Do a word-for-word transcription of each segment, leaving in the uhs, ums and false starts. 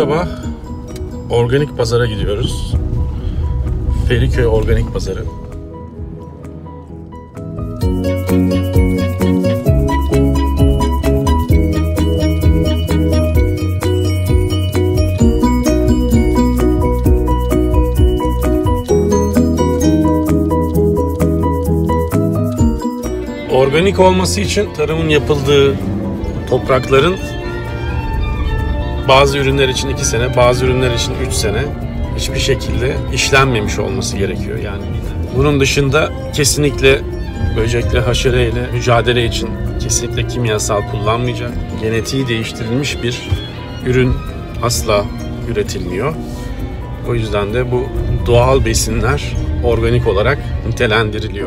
sabah organik pazara gidiyoruz. Feriköy Organik Pazarı. Organik olması için tarımın yapıldığı toprakların bazı ürünler için iki sene, bazı ürünler için üç sene hiçbir şekilde işlenmemiş olması gerekiyor. Yani bunun dışında kesinlikle böcekle, haşereyle mücadele için kesinlikle kimyasal kullanmayacak, genetiği değiştirilmiş bir ürün asla üretilmiyor. O yüzden de bu doğal besinler organik olarak nitelendiriliyor.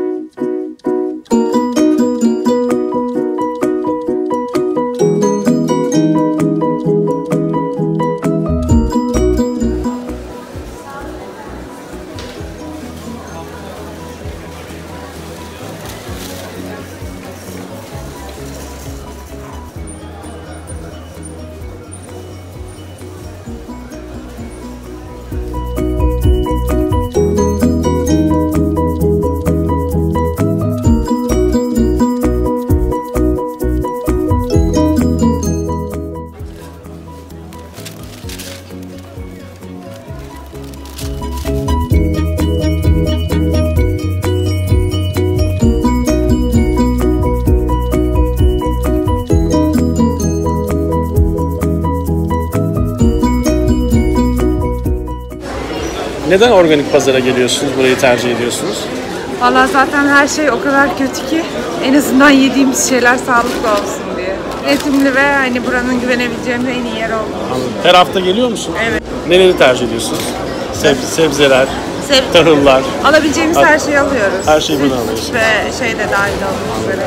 Neden organik pazara geliyorsunuz, burayı tercih ediyorsunuz? Valla zaten her şey o kadar kötü ki en azından yediğimiz şeyler sağlıklı olsun diye. Üretimli ve hani buranın güvenebileceğimiz en iyi yer oldu. Anladım. Her hafta geliyor musunuz? Evet. Neleri tercih ediyorsunuz? Sebze, sebzeler, Sebze. tahıllar. Alabileceğimiz At- her şeyi alıyoruz. Her şeyi bunu alıyorsunuz. Ve şey de dahil olmak üzere.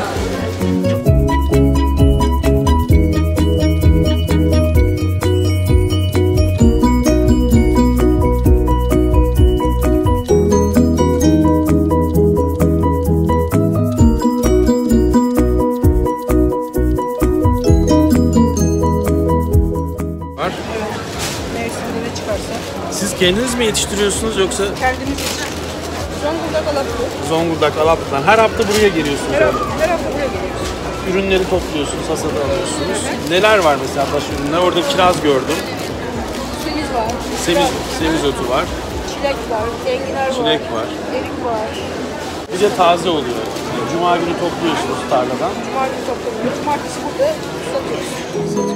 Mevsiminde çıkarsa. Siz kendiniz mi yetiştiriyorsunuz yoksa Kendimiz yetiştiriyoruz. Zonguldak Alaplı. Zonguldak, Alaplı'dan? Her hafta buraya geliyorsunuz. Her yani. hafta, her hafta buraya geliyoruz. Ürünleri topluyorsunuz, hasada alıyorsunuz. Neler var mesela başka ürünler? Orada kiraz gördüm. Semiz var. Semiz, semizotu var. Çilek var. Enginar var. Çilek var. Erik var. Bir de taze oluyor. Cuma günü topluyorsunuz tarladan. Cuma günü toplanıyor. Cumartesi burada satıyoruz.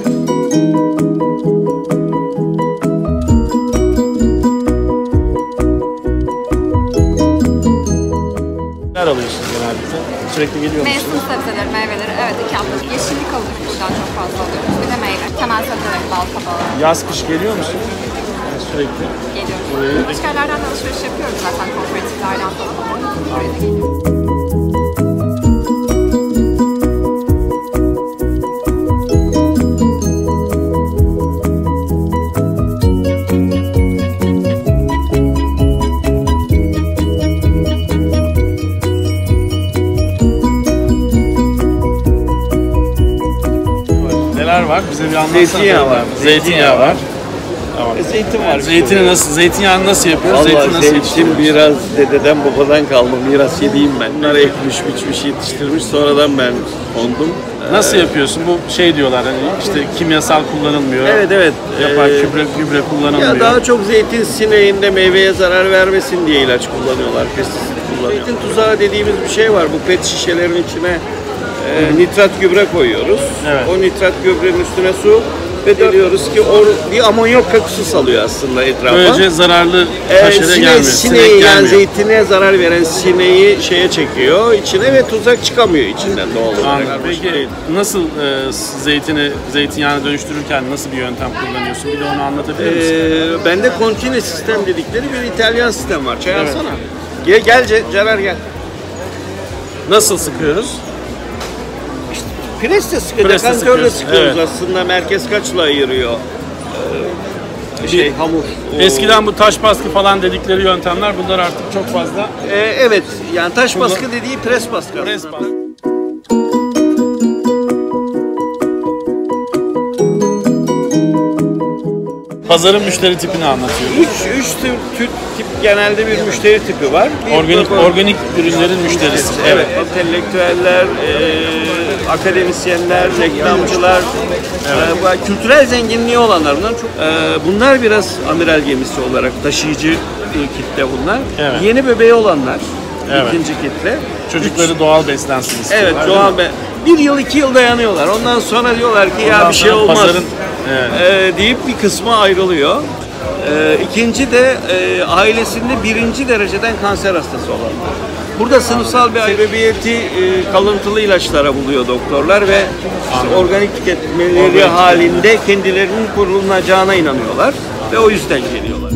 Neler alıyorsunuz genellikle? Sürekli geliyor musunuz? Mevsim sebzeleri, meyveleri, evet iki hafta. Yeşillik alıyoruz, buradan çok fazla alıyoruz. Bir de meyve, temel sebzeleri, bal kabağı Yaz kış geliyor musun? Yani sürekli. geliyoruz. Buraya- Başka yerlerden de alışveriş yapıyoruz zaten, kooperatiflerden falan. Buraya da geliyoruz. Neler var? Bize bir anlatsana. Zeytinyağı var. Zeytinyağı var. Tamam. E, zeytin var. Zeytini nasıl, zeytinyağını nasıl yapıyoruz? Vallahi Zeytin nasıl zeytin yetiştiriyoruz? biraz dededen babadan kalma miras yediğim ben. Bunları ekmiş, biçmiş, yetiştirmiş. Sonradan ben kondum. Nasıl yapıyorsun? Bu şey diyorlar hani işte kimyasal kullanılmıyor. Evet evet. Yapar Ee, gübre gübre kullanılmıyor. Ya daha çok zeytin sineğinde meyveye zarar vermesin diye ilaç kullanıyorlar, pestisit kullanıyor. Zeytin tuzağı dediğimiz bir şey var. Bu pet şişelerin içine e, nitrat gübre koyuyoruz. Evet. O nitrat gübrenin üstüne su ve diliyoruz ki o bir amonyak kokusu salıyor aslında etrafa. Böylece zararlı Ee, haşere sine, gelmiyor. sineği Sinek yani gelmiyor. zeytine zarar veren sineği şeye çekiyor içine ve tuzak çıkamıyor içinden doğal olarak. Anladım. Peki nasıl e, zeytini, zeytinyağını dönüştürürken nasıl bir yöntem kullanıyorsun? Bir de onu anlatabilir misin? Ee, bende kontine sistem dedikleri bir İtalyan sistem var. Çay Evet. alsana. Gel gel Ce- Caner gel. Nasıl sıkıyoruz? Presle sıkacak, Presle antörle sıkıyoruz, sıkıyoruz evet. aslında. Merkez kaçla ayırıyor. Ee, şey hamur. O- Eskiden bu taş baskı falan dedikleri yöntemler, bunlar artık çok fazla. Ee, evet yani taş baskı dediği pres baskı. Pres aslında. baskı. Pazarın müşteri tipini anlatıyor. Üç, üç tip, tip, tip genelde bir müşteri tipi var. Bir Organik baba- organik ürünlerin müşterisi. Evet, entelektüeller, e, akademisyenler, reklamcılar, e, bu kültürel zenginliği olanlar bunlar çok. E, bunlar biraz amiral gemisi olarak taşıyıcı e, kitle bunlar. Evet. Yeni bebeği olanlar Evet. ikinci kitle. Çocukları Üç- doğal beslensin istiyorlar. Evet, değil mi? doğal be. Bir yıl iki yıl dayanıyorlar. Ondan sonra diyorlar ki Ondan ya bir şey sonra olmaz. pazarın- evet. E, deyip bir kısmı ayrılıyor. E, ikinci de e, ailesinde birinci dereceden kanser hastası olanlar. Burada sınıfsal bir sebebiyeti e, kalıntılı ilaçlara buluyor doktorlar ve işte organik tüketmeleri Organik. halinde kendilerinin korunacağına inanıyorlar ve o yüzden geliyorlar.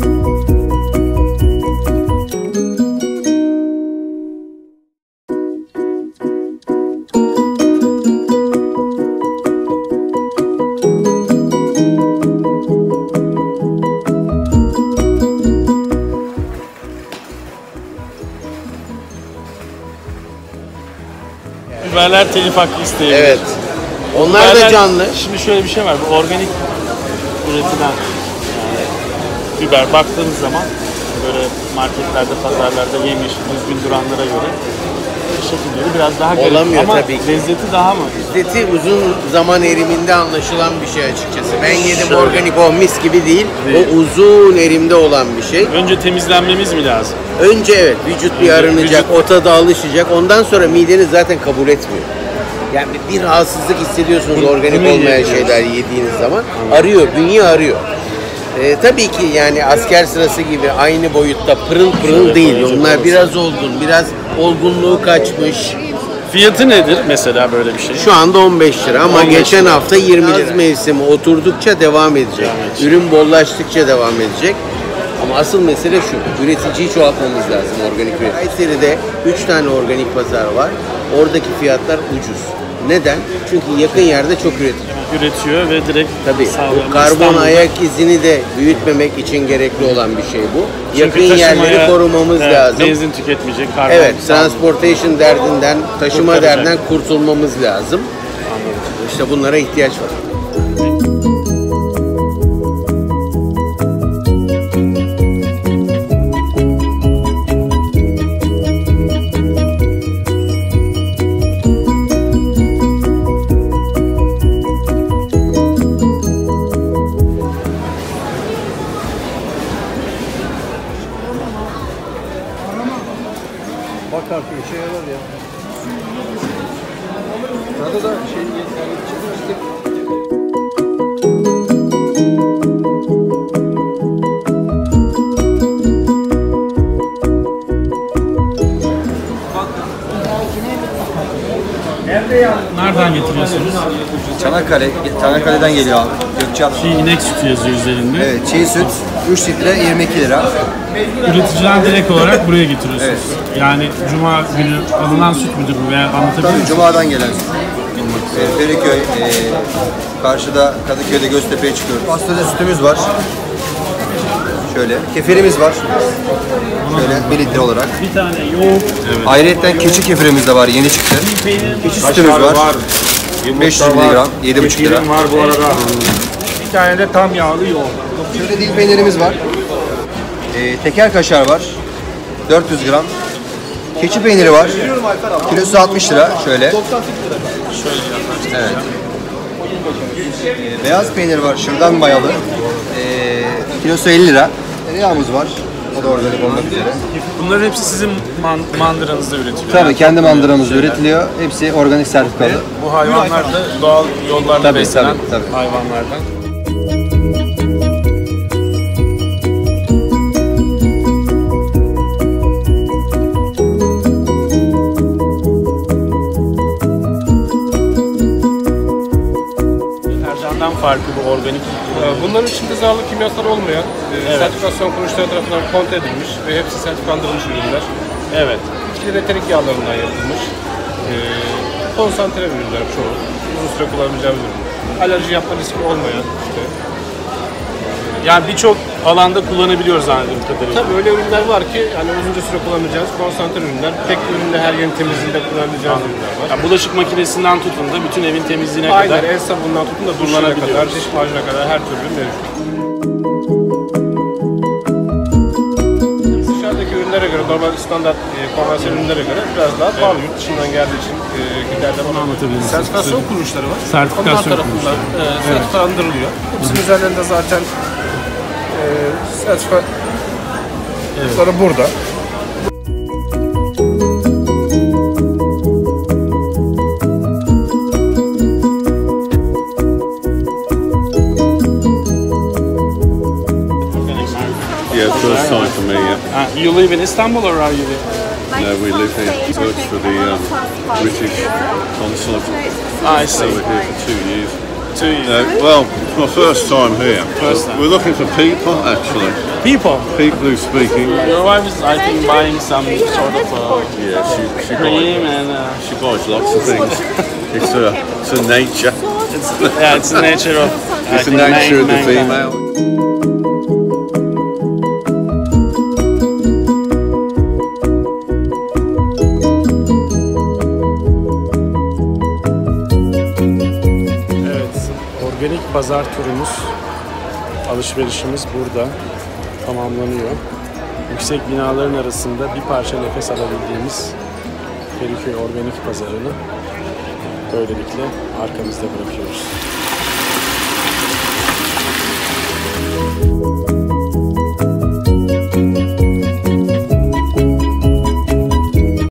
Biberler telif hakkı isteyebilir. Evet. Onlar da Biberler- canlı. Şimdi şöyle bir şey var. Bu organik üretilen yani biber baktığınız zaman böyle marketlerde, pazarlarda yemyeşil düzgün duranlara göre şekilleri biraz daha garip. Olamıyor ama tabii ki. lezzeti daha mı? Lezzeti uzun zaman eriminde anlaşılan bir şey açıkçası. Ben yedim Şöyle. organik o mis gibi değil. Değil. O uzun erimde olan bir şey. Önce temizlenmemiz mi lazım? Önce evet vücut bir Önce arınacak, vücut- o tadı alışacak. Ondan sonra mideniz zaten kabul etmiyor. Yani bir rahatsızlık hissediyorsunuz Bunu- organik bunu olmayan yiyebiliyoruz. şeyler yediğiniz zaman. Arıyor, bünye arıyor. Ee, tabii ki yani asker sırası gibi aynı boyutta pırıl pırıl Şöyle değil. koyacak Onlar olursa. biraz olgun, biraz olgunluğu kaçmış. Fiyatı nedir mesela böyle bir şey? Şu anda on beş lira ama on beş geçen lira. hafta yirmi lira. Yaz Yaz mevsimi oturdukça devam edecek. Devam edecek. Ürün bollaştıkça devam edecek. Ama asıl mesele şu, üreticiyi çoğaltmamız lazım organik üretici. Kayseri'de üç tane organik pazar var. Oradaki fiyatlar ucuz. Neden? Çünkü yakın yerde çok üretici. Üretiyor ve direkt Tabii sağlıyor. bu karbon İstanbul'da- ayak izini de büyütmemek için gerekli olan bir şey bu. Çünkü Yakın taşımaya, yerleri korumamız evet, lazım. Benzin tüketmeyecek, karbon. Evet, salgın. transportation derdinden, taşıma Kurtaracak. derdinden kurtulmamız lazım. İşte bunlara ihtiyaç var. Bak artık işe yarar ya. Burada da şey çıkmıştık. Nereden getiriyorsunuz? Çanakkale, Çanakkale'den geliyor abi. Gökçeada. Şey, inek sütü yazıyor üzerinde. Evet, çiğ süt üç litre yirmi iki lira. Üreticiden direkt olarak buraya getiriyorsunuz. Yani cuma günü alınan süt müdür bu veya anlatabilir Tabii misiniz? Cuma'dan gelen süt. Ee, Feriköy, e, karşıda Kadıköy'de Göztepe'ye çıkıyoruz. Pastörize sütümüz var. Şöyle, kefirimiz var. Şöyle bir litre olarak. Bir tane yoğurt. Evet. Ayrıyeten keçi kefirimiz de var, yeni çıktı. Keçi sütümüz var. beş yüz miligram, yedi buçuk lira. var bu arada. Bir tane de tam yağlı yoğurt. Şöyle dil peynirimiz var. Ee, teker kaşar var. dört yüz gram. Keçi peyniri var. Kilosu altmış lira. Şöyle. Evet. Ee, beyaz peynir var. Şırdan mayalı. Ee, kilosu elli lira. Tereyağımız var. O da organik olmak üzere. Bunların hepsi sizin man mandıranızda üretiliyor. Tabii kendi mandıramızda üretiliyor. Hepsi organik sertifikalı. Bu hayvanlar da doğal yollarla Tabii, beslenen tabii, tabii. hayvanlardan. Ercan'dan farkı bu organik. Bunların içinde zararlı kimyasal olmayan, e, sertifikasyon kuruluşları tarafından kontrol edilmiş ve hepsi sertifikandırılmış ürünler. Evet. İçinde eterik yağlarından yapılmış. E, konsantre ürünler çoğu. Uzun süre kullanabileceğimiz ürünler. Alerji yapma riski olmayan işte. Yani birçok alanda kullanabiliyoruz anladığım kadarıyla. Tabii öyle ürünler var ki yani uzunca süre kullanabileceğimiz konsantre ürünler. Tek bir üründe her yerin temizliğinde kullanabileceğimiz ürünler var. Yani bulaşık makinesinden tutun da bütün evin temizliğine Aynen kadar el sabunundan tutun da duşlara kadar, diş macuna kadar her türlü ürün mevcut. normal standart e, konvansiyonel ürünlere göre biraz daha pahalı. Yurt dışından geldiği için e, giderler Bunu anlatabilir misiniz? Sertifikasyon kuruluşları var. Sertifikasyon Onlar tarafından e, sertifikandırılıyor. Hepsinin üzerlerinde zaten e, sertifikaları burada. Yeah, first time for me, yeah. Uh, you live in Istanbul or are you live? No, we live here. Works for the um, British consulate. I So see. we're here for two years. Two years. Uh, well, it's my first time here. First time. We're looking for people, actually. People. People who speak English. Your wife is, I think, buying some sort of uh, Yeah, she, she, cream buys, and uh, she buys lots of things. It's a, it's a nature. it's yeah, it's the nature of I It's the think, nature of the man- mankind. female. Evet, organik pazar turumuz, alışverişimiz burada tamamlanıyor. Yüksek binaların arasında bir parça nefes alabildiğimiz Feriköy Organik Pazarı'nı böylelikle arkamızda bırakıyoruz.